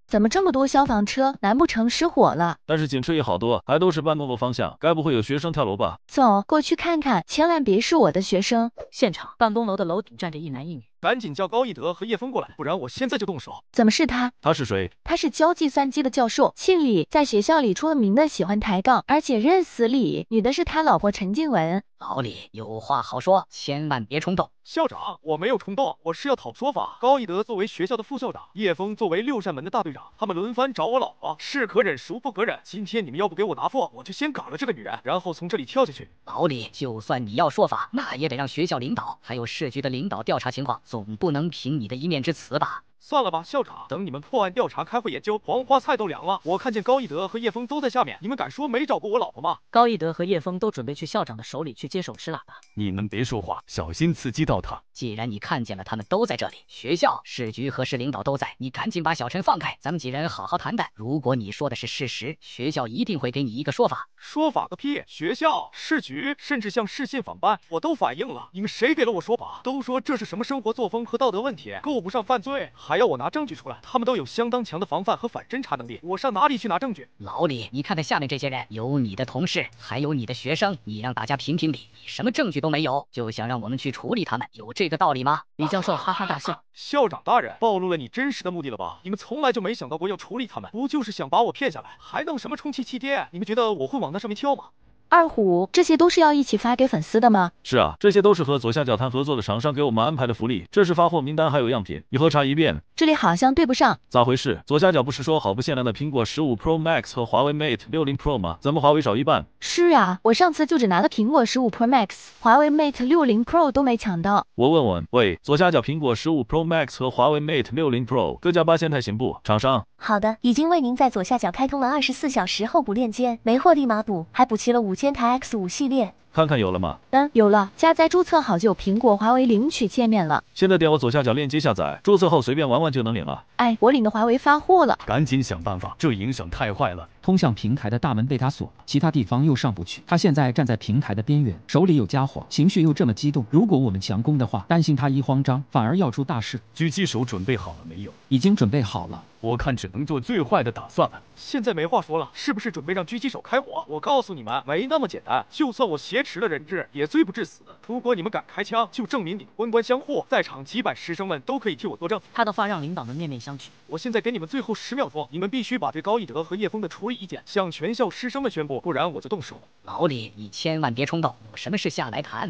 怎么这么多消防车？难不成失火了？ 但是警车也好多，还都是半公路方向，该不会有学生跳楼吧？ 走，过去看看，千万别是我的学生。 现场办公楼的楼顶站着一男一女。 赶紧叫高一德和叶枫过来，不然我现在就动手。 怎么是他？ 他是谁？ 他是教计算机的教授，姓李，在学校里出了名的喜欢抬杠，而且认死理。女的是他老婆陈静雯。 老李有话好说，千万别冲动。 校长，我没有冲动，我是要讨说法。高一德作为学校的副校长，叶枫作为六扇门的大队长，他们轮番找我老婆，是可忍孰不可忍。今天你们要不给我答复，我就先搞了这个女人，然后从这里跳下去。 老李，就算你要说法，那也得让学校领导还有市局的领导调查情况，总不能凭你的一面之词吧？ 算了吧，校长，等你们破案调查开会研究，黄花菜都凉了。我看见高一德和叶枫都在下面，你们敢说没找过我老婆吗？ 高一德和叶枫都准备去校长的手里去接手持喇叭。 你们别说话，小心刺激到他。 既然你看见了，他们都在这里，学校、市局和市领导都在，你赶紧把小陈放开，咱们几人好好谈谈。如果你说的是事实，学校一定会给你一个说法。 说法个屁！学校、市局，甚至向市县反办，我都反映了。你们谁给了我说法？都说这是什么生活作风和道德问题，够不上犯罪，还要我拿证据出来。他们都有相当强的防范和反侦查能力，我上哪里去拿证据？ 老李，你看看下面这些人，有你的同事，还有你的学生，你让大家评评理，你什么证据都没有，就想让我们去处理他们，有这个道理吗？李教授哈哈大笑。 校长大人，暴露了你真实的目的了吧？你们从来就没想到过要处理他们，不就是想把我骗下来，还弄什么充气气垫？你们觉得我会往那上面跳吗？ 二虎，这些都是要一起发给粉丝的吗？ 是啊，这些都是和左下角谈合作的厂商给我们安排的福利，这是发货名单还有样品，你核查一遍。 这里好像对不上， 咋回事？左下角不是说好不限量的苹果15 Pro Max 和华为 Mate 60 Pro 吗？怎么华为少一半？ 是啊，我上次就只拿了苹果15 Pro Max，华为 Mate 60 Pro 都没抢到。 我问问，喂，左下角苹果15 Pro Max 和华为 Mate 60 Pro 各加8000台行不？厂商。 好的，已经为您在左下角开通了24小时候补链接，没货立马补，还补齐了5000台 X5系列。 看看有了吗？ 有了，加载注册好就有苹果、华为领取界面了。 现在点我左下角链接下载，注册后随便玩玩就能领了。 哎，我领的华为发货了， 赶紧想办法，这影响太坏了。 通向平台的大门被他锁了，其他地方又上不去。他现在站在平台的边缘，手里有家伙，情绪又这么激动。如果我们强攻的话，担心他一慌张，反而要出大事。 狙击手准备好了没有？ 已经准备好了。 我看只能做最坏的打算了。 现在没话说了，是不是准备让狙击手开火？我告诉你们，没那么简单。就算我挟持了人质，也罪不至死。如果你们敢开枪，就证明你们官官相护。在场几百师生们都可以替我作证。 他的话让领导们面面相觑。 我现在给你们最后10秒钟，你们必须把对高一德和叶枫的处理意见向全校师生们宣布，不然我就动手。 老李，你千万别冲动，有什么事下来谈。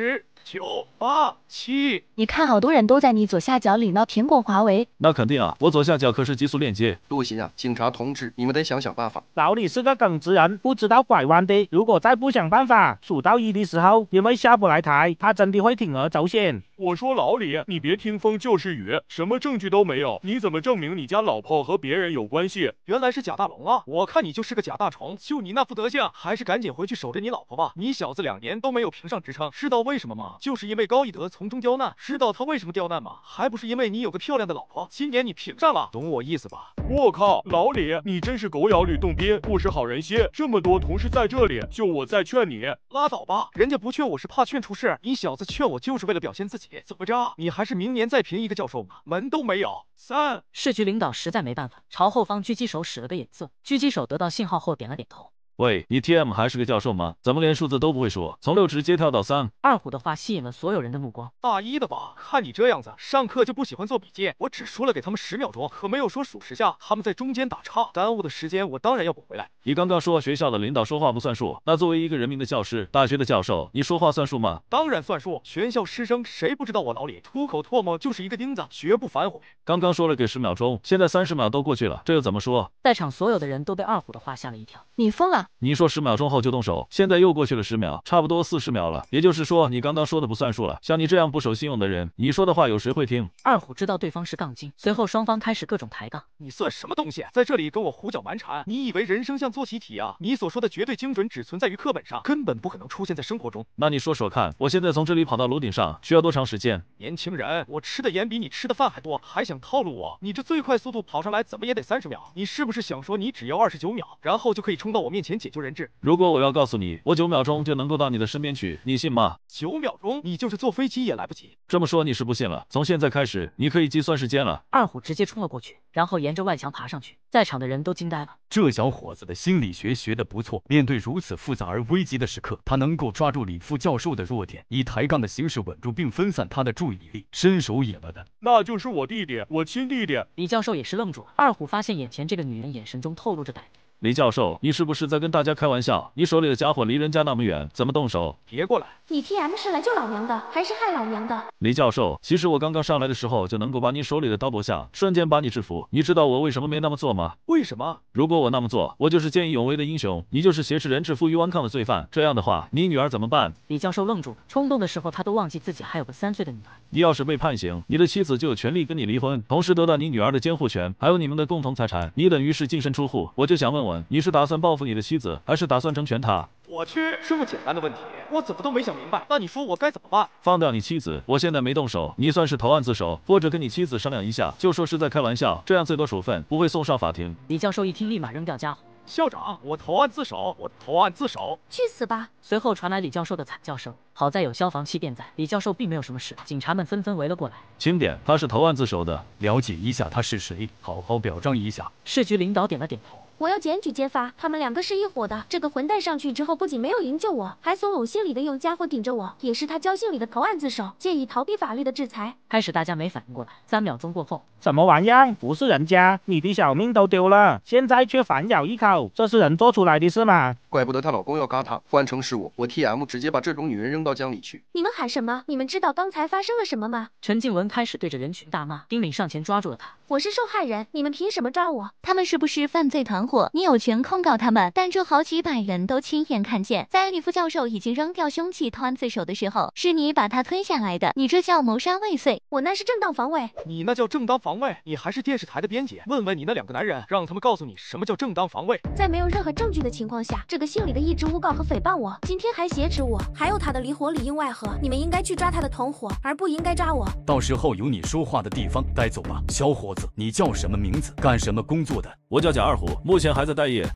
10、9、8、7。 你看，好多人都在你左下角领到苹果、华为。 那肯定啊，我左下角可是极速链接。 不行啊，警察同志，你们得想办法。 老李是个耿直人，不知道拐弯的。如果再不想办法，数到1的时候，因为下不来台，他真的会铤而走险。 我说老李，你别听风就是雨，什么证据都没有，你怎么证明你家老婆和别人有关系？ 原来是假大龙啊！我看你就是个假大虫，就你那副德行，还是赶紧回去守着你老婆吧。你小子2年都没有评上职称，知道为什么吗？就是因为高一德从中刁难。知道他为什么刁难吗？还不是因为你有个漂亮的老婆。今年你评上了，懂我意思吧？ 我靠，老李，你真是狗咬吕洞宾，不识好人心。这么多同事在这里，就我在劝你。 拉倒吧，人家不劝我是怕劝出事，你小子劝我就是为了表现自己。怎么着？你还是明年再评一个教授吗？门都没有。3。 市局领导实在没办法，朝后方狙击手使了个眼色。狙击手得到信号后点了点头。 喂，你 TM 还是个教授吗？怎么连数字都不会说？从6直接跳到3。 二虎的话吸引了所有人的目光。 大一的吧？看你这样子，上课就不喜欢做笔记。我只说了给他们10秒钟，可没有说数10下。他们在中间打岔，耽误的时间我当然要补回来。 你刚刚说学校的领导说话不算数，那作为一个人民的教师，大学的教授，你说话算数吗？ 当然算数。全校师生谁不知道我老李出口唾沫就是一个钉子，绝不反悔。 刚刚说了给10秒钟，现在30秒都过去了，这又怎么说？ 在场所有的人都被二虎的话吓了一跳。 你疯了！ 你说10秒钟后就动手，现在又过去了10秒，差不多40秒了。也就是说，你刚刚说的不算数了。像你这样不守信用的人，你说的话有谁会听？ 二虎知道对方是杠精，随后双方开始各种抬杠。 你算什么东西，在这里跟我胡搅蛮缠？你以为人生像做习题啊？你所说的绝对精准只存在于课本上，根本不可能出现在生活中。 那你说说看，我现在从这里跑到楼顶上需要多长时间？ 年轻人，我吃的盐比你吃的饭还多，还想套路我？你这最快速度跑上来怎么也得30秒。你是不是想说你只要29秒，然后就可以冲到我面前前解救人质。 如果我要告诉你，我9秒钟就能够到你的身边去，你信吗 ？9秒钟，你就是坐飞机也来不及。 这么说你是不信了？从现在开始，你可以计算时间了。 二虎直接冲了过去，然后沿着外墙爬上去，在场的人都惊呆了。 这小伙子的心理学学得不错，面对如此复杂而危急的时刻，他能够抓住李副教授的弱点，以抬杠的形式稳住并分散他的注意力，伸手也了的。 那就是我弟弟，我亲弟弟。 李教授也是愣住了。二虎发现眼前这个女人眼神中透露着歹毒。 李教授，你是不是在跟大家开玩笑？你手里的家伙离人家那么远，怎么动手？ 别过来！ 你 TM 是来救老娘的，还是害老娘的？ 李教授，其实我刚刚上来的时候就能够把你手里的刀夺下，瞬间把你制服。你知道我为什么没那么做吗？ 为什么？ 如果我那么做，我就是见义勇为的英雄，你就是挟持人质负隅顽抗的罪犯。这样的话，你女儿怎么办？ 李教授愣住，冲动的时候他都忘记自己还有个3岁的女儿。 你要是被判刑，你的妻子就有权利跟你离婚，同时得到你女儿的监护权，还有你们的共同财产，你等于是净身出户。我就想问问，你是打算报复你的妻子，还是打算成全她？ 我去，这么简单的问题，我怎么都没想明白。那你说我该怎么办？ 放掉你妻子，我现在没动手，你算是投案自首，或者跟你妻子商量一下，就说是在开玩笑，这样最多处分，不会送上法庭。 李教授一听，立马扔掉家伙。 校长，我投案自首，我投案自首。 去死吧！ 随后传来李教授的惨叫声，好在有消防器垫在，李教授并没有什么事。警察们纷纷围了过来。 轻点，他是投案自首的， 了解一下他是谁，好好表彰一下。 市局领导点了点头。 我要检举揭发，他们2个是一伙的。这个混蛋上去之后，不仅没有营救我，还怂恿姓李的用家伙顶着我，也是他教姓李的投案自首，借以逃避法律的制裁。 开始大家没反应过来，3秒钟过后， 什么玩意儿？不是人家，你的小命都丢了，现在却反咬一口，这是人做出来的事吗？ 怪不得她老公要嘎她，换成是我 TM 直接把这种女人扔到江里去。 你们喊什么？你们知道刚才发生了什么吗？ 陈静文开始对着人群大骂，丁敏上前抓住了他。 我是受害人，你们凭什么抓我？ 他们是不是犯罪团伙？你有权控告他们，但这好几百人都亲眼看见，在李副教授已经扔掉凶器投案自首的时候，是你把他推下来的，你这叫谋杀未遂。 我那是正当防卫。 你那叫正当防卫？你还是电视台的编辑，问问你那2个男人，让他们告诉你什么叫正当防卫。 在没有任何证据的情况下，这个姓李的一直诬告和诽谤我，今天还挟持我，还有他的离伙里应外合。你们应该去抓他的同伙，而不应该抓我。 到时候有你说话的地方，带走吧。小伙子，你叫什么名字？干什么工作的？ 我叫贾二虎，目前还在待业。